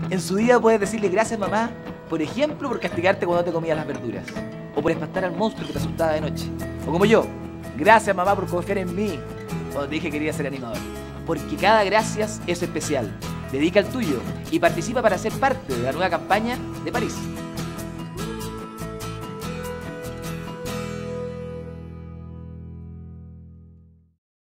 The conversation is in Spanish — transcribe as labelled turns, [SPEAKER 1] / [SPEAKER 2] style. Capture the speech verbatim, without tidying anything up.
[SPEAKER 1] En su día puedes decirle gracias mamá, por ejemplo, por castigarte cuando te comías las verduras. O por espantar al monstruo que te asustaba de noche. O como yo, gracias mamá por confiar en mí cuando te dije que quería ser animador. Porque cada gracias es especial. Dedica el tuyo y participa para ser parte de la nueva campaña de París.